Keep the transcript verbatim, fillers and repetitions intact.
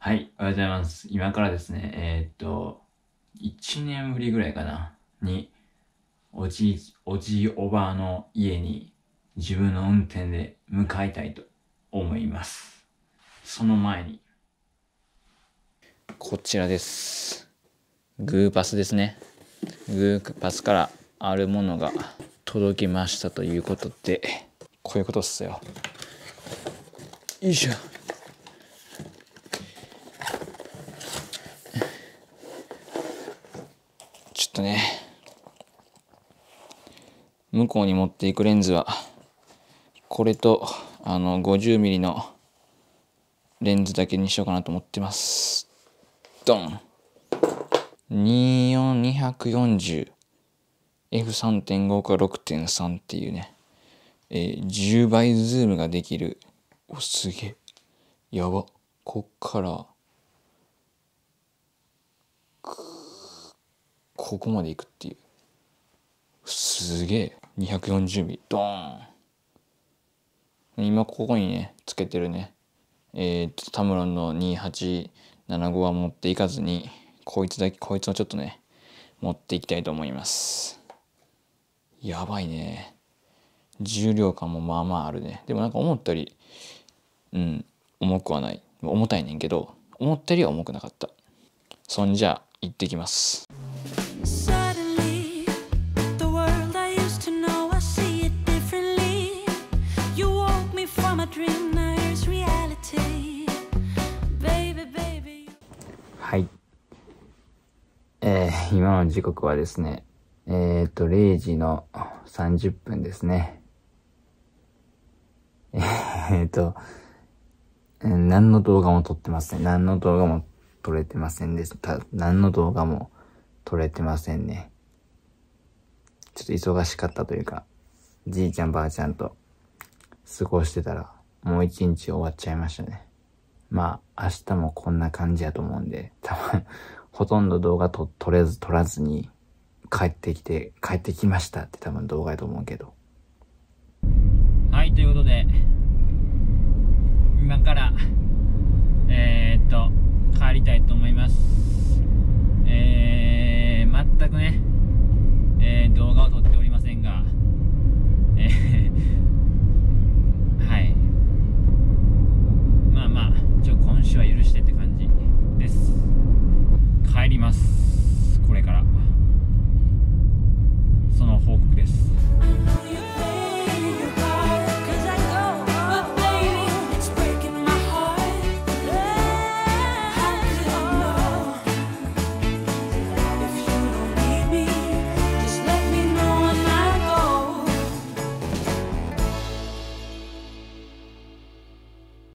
はい、おはようございます。今からですね、えーっと、いちねんぶりぐらいかな、に、おじい、おじいおばあの家に自分の運転で向かいたいと思います。その前に、 こちらです。グーパスですね。グーパスからあるものが届きましたということで、こういうことっすよ。よいしょ。ちょっとね、向こうに持っていくレンズは、これと、あの、ごじゅうミリのレンズだけにしようかなと思ってます。ドン にじゅうよん、にひゃくよんじゅう、エフさんてんご か ろくてんさん っていうね、えー、じゅうばいズームができる。お、すげえ。やば。こっから、ここまで行くっていう。すげえ。にひゃくよんじゅうミリ。ドーン。今ここにね、つけてるね。えー、っと、タムロンのにはちななごは持っていかずに、こいつだけ、こいつをちょっとね、持っていきたいと思います。やばいね。重量感もまあまああるね。でもなんか思ったより、うん、重くはない。重たいねんけど、思ったよりは重くなかった。そんじゃ、行ってきます。 Suddenly, the world I used to know, I see it differently. You woke me from a dream, now here's reality. Baby, baby. はい。えー、今の時刻はですね、えーっと、れいじのさんじゅっぷんですね。えーっと、何の動画も撮ってません。何の動画も撮れてませんでした。何の動画も撮れてませんね。ちょっと忙しかったというか、じいちゃんばあちゃんと過ごしてたら、もう一日終わっちゃいましたね。まあ、明日もこんな感じやと思うんで、多分、ほとんど動画と撮れず、撮らずに、帰ってきて、帰ってきましたって多分動画やと思うけど。 はい、ということで、今から